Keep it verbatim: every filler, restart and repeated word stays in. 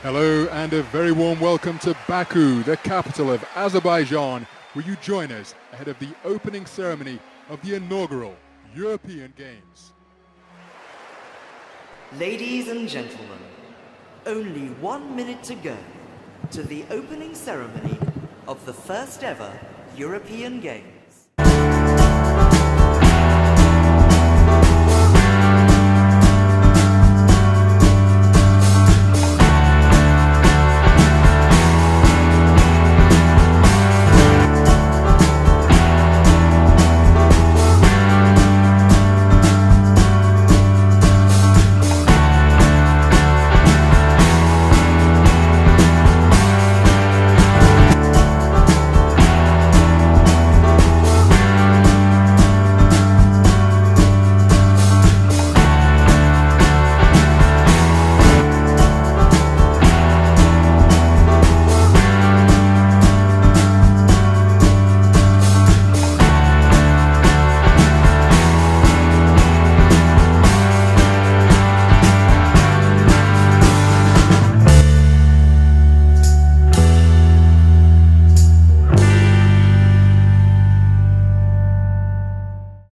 Hello and a very warm welcome to Baku, the capital of Azerbaijan, where you join us ahead of the opening ceremony of the inaugural European Games. Ladies and gentlemen, only one minute to go to the opening ceremony of the first ever European Games.